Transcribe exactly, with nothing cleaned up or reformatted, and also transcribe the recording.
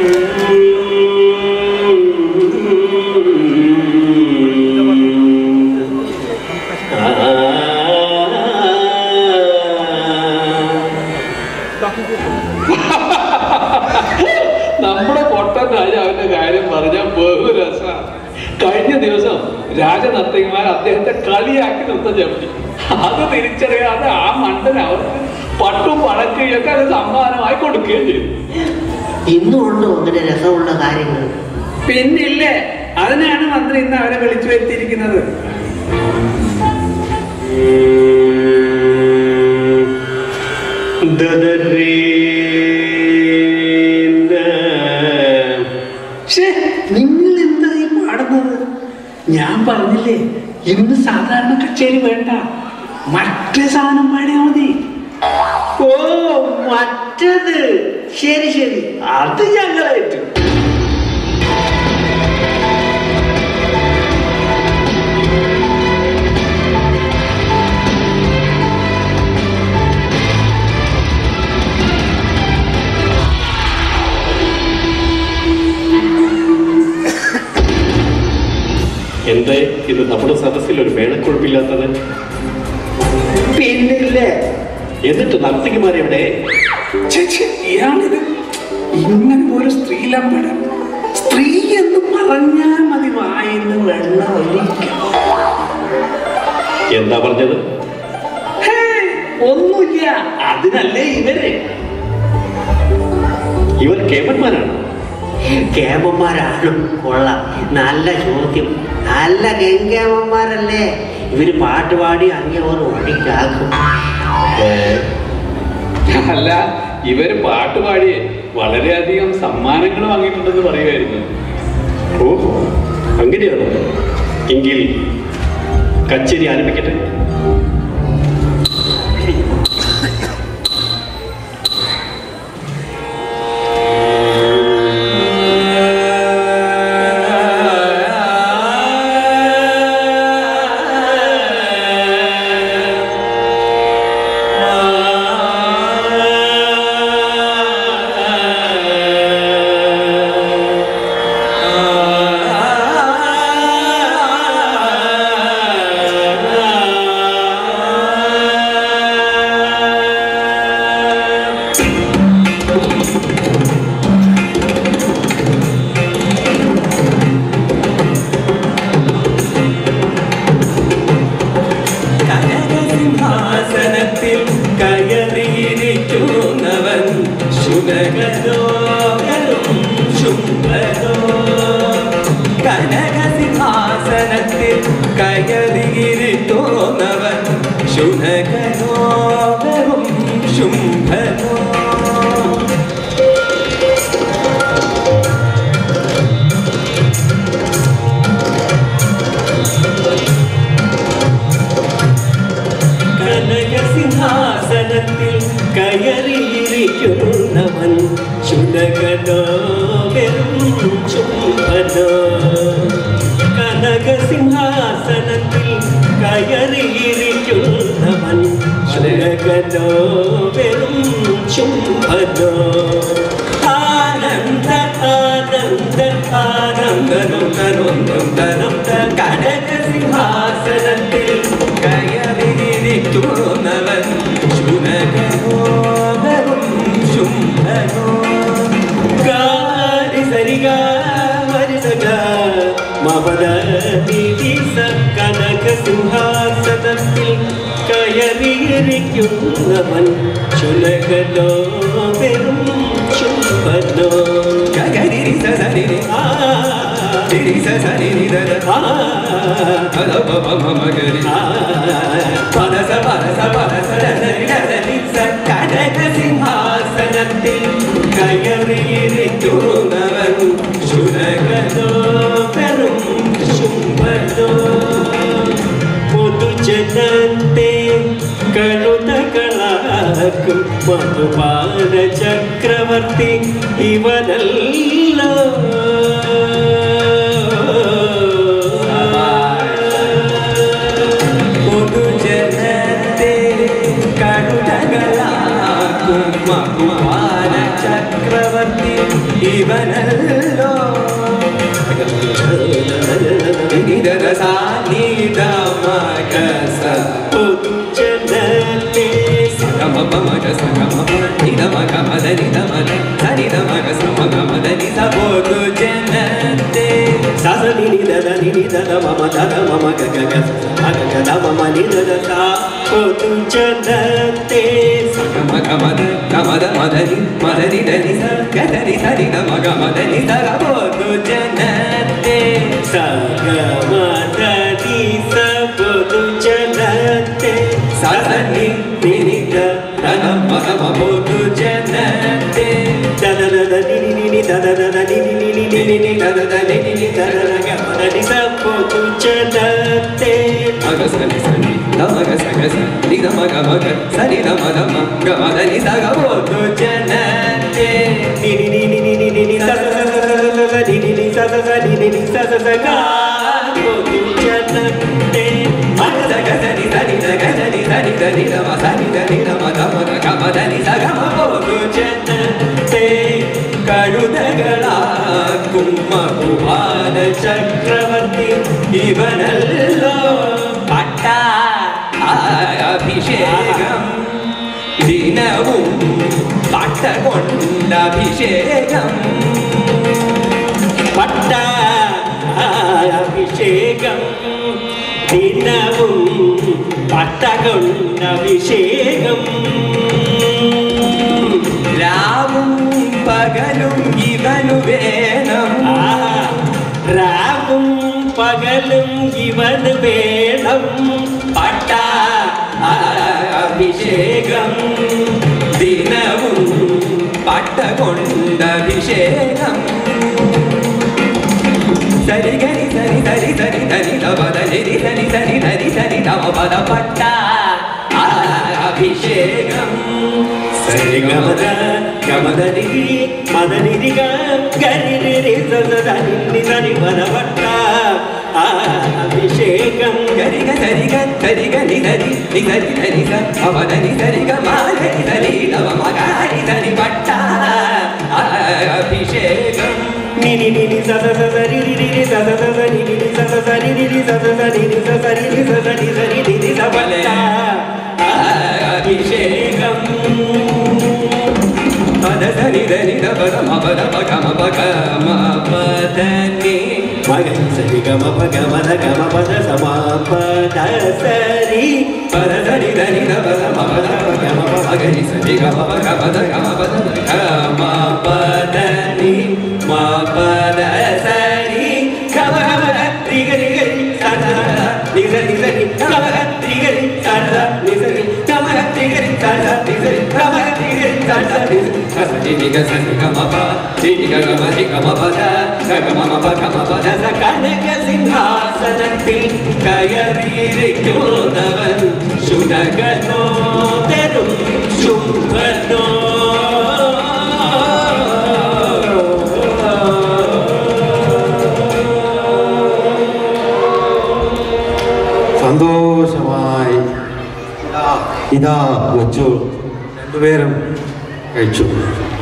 നമ്മുടെ പൊട്ടൻ രാജാവിന്റെ കാര്യം പറഞ്ഞാൽ ബഹു രസമാണ്. കഴിഞ്ഞ ദിവസം രാജനർത്തകിമാർ അദ്ദേഹത്തെ കളിയാക്കി നൃത്തം ചവിട്ടി. അത് തിരിച്ചറിയാതെ ആ മണ്ടൻ അവർക്ക് പട്ടും പടക്കുകയൊക്കെ അത് സമ്മാനമായി കൊടുക്കുകയും ചെയ്തു. ഇന്നുകൊണ്ടോ അങ്ങനെ രസമുള്ള കാര്യങ്ങൾ? പിന്നില്ലേ, അതിനാണ് മന്ത്രി ഇന്ന് അവരെ വിളിച്ചു വരുത്തിയിരിക്കുന്നത്. നിങ്ങൾ എന്താ ഈ പാടുന്നത്? ഞാൻ പറഞ്ഞില്ലേ ഇന്ന് സാധാരണ കച്ചേരി വേണ്ട, മറ്റേ സാധനം പാടിയാ മതി. ഓ, മറ്റത്. ശരി ശരി, അത് ഞങ്ങളായിട്ട്. എന്തേ ഇത് നമ്മുടെ സദസ്സിൽ ഒരു മേളക്കുഴപ്പില്ലാത്തത്? പിന്നില്ലേ, എന്നിട്ട് നർത്തകിമാരെവിടെ? ഇയാളിത് ഇങ്ങനെ ഒരു സ്ത്രീലമ്പടം. സ്ത്രീ എന്ന് പറഞ്ഞാൽ മതി വായിന്ന് വെള്ളം ഒലിക്കും. എന്താ പറഞ്ഞത്? ഒന്നുമില്ല, അതിനല്ലേ ഇവര്. ഇവർ കേമന്മാരാണ്. കേമന്മാരാണ്. കൊള്ളാം, നല്ല ചോദ്യം. നല്ല ഗംഗേമന്മാരല്ലേ ഇവര്? പാട്ടുപാടി അങ്ങേ ഒരു വടിക്കാക്കും. അല്ല, ഇവര് പാട്ടുപാടി വളരെയധികം സമ്മാനങ്ങൾ വാങ്ങിയിട്ടുണ്ടെന്ന് പറയുമായിരുന്നു. ഓഹോ, അങ്ങനെയാണോ? എങ്കിൽ കച്ചേരി ആരംഭിക്കട്ടെ. മധുപാന ചക്രവർത്തി ഇവനല്ലോ. പൊതുജനത്തെ കഴുതകളാക്കും മധുപാന ചക്രവർത്തി ഇവനല്ലോ പൊതുജനത്തെ സഗമ പമഗ സഗമ നിദമ ഗമദ നിദമല സനിദമഗ സമഗമദ നിദ പൊതുജനത്തെ സസനി നിദദ നിദദ മമ ദദ മമ ഗഗ ഗ മഗ ഗദ മമ നിദദ സ പൊതുജനത്തെ സഗമ ഗമദ ഗമദ മദനി മദനി ദനി സ ഗദനി സനി ദ മഗ മദനി സ പൊതുജനത്തെ സഗമ ദനി സ പൊതുജനത്തെ സസനി നിദ ദദ മഗ പൊതുജനത്തെ ദദ ദദ നിനി നിനി ദദ ദദ നിനി നിനി നിനി നിനി ദദ ദദ നിനി നിനി ദദ ദദ ഗമദനി സ പൊതുജനത്തെ മഗ സനി സനി ദ മഗ സഗ സ നി ദ മഗ മഗ സനി ദ മദ മ ഗമദനി സ ഗ പൊതുജനത്തെ നിനി നിനി നിനി നിനി സ സ സ സ സ നിനി നിനി സ സ സ നിനി നിനി സ സ സ ഗ പൊതുജനത്തെ മഗ സഗ സനി സനി ദ ഗ സനി സനി ദ നി ദ മ സനി ദ നി ദ മ ദ മ ദ ഗമദനി സ ഗ മ പൊതുജനത്തെ കഴുതകളാക്കും മധുവാന ചക്രവർത്തി ഇവനല്ലോ പട്ടാഭിഷേകം ദിനവും പട്ട കൊണ്ടഭിഷേകം പട്ടാഭിഷേകം ദിനവും പട്ട കൊണ്ടഭിഷേകം രാവും പകലും ഇവനു വേണം രാവും പകലും ഇവന് വേണം പട്ടാ അഭിഷേകം ദിനവും പട്ട കൊണ്ടഭിഷേകം സരി ഗരി സരി സരി സരി ധരി പദ ജരി സരി സരി ധരി സരി തമ പദ പട്ട അഭിഷേകം സരി ഗമദ ഗമദ നിരി മദ നിരി ഗ ഗരി നിരി സദ ധനി നി സരി പദ പട്ട അഭിഷേകം ഗരി ഗ സരി ഗ സരി ഗ നി ധരി നി സരി ധരി സ അവദ നി സരി ഗ മ ധരി ധരി നവ മ ഗരി ധരി പട്ട അഭിഷേകം നിനി നിനി സദ സദ നിനി നിനി സദ സദ നിനി നിനി സദ സദ നിനി നിനി സദ സദ നിനി സദ നിനി സദ നിനി സദ നിനി സദ അഭിഷേകം പദ സനി ധനി ദ പദ മ പദ പ ഗ മ പ ഗ മ പദ നി മഗ സരി ഗ മ പ ഗ മ ധ ഗ മ പദ സ മ പദ സരി പദ സനി ധനി ദ പദ മ പദ പ ഗ മ പ ഗ നി സരി ഗ മ പ ഗ മ ധ ഗ മ പദ ഗ മ പദ നി മ പദ സരി ഗ മ ഗ മ രി ഗ രി ഗ രി സ ധ നി സ നി സ നി ഗ മ ഗ രി ഗ രി സ ധ നി സ നി ഗ മ ഗ രി ഗ രി സ ധ നി സ നി ഗ മ ഗ രി ഗ രി സ ധ നി സ നി നി ഗ സ നി ഗ മ പ നി നി ഗ ഗ മ രി ഗ മ പ ധ ഗ ഗ മ മ പ ഗ മ പ ധ സ കനക സിംഹാസനത്തിൽ കയറിയിരിക്കുന്നവൻ ശുനകനോ തരും ശുംഭനോ സന്തോഷമായി ഇതാ വെച്ചു രണ്ടുപേരും കഴിച്ചു.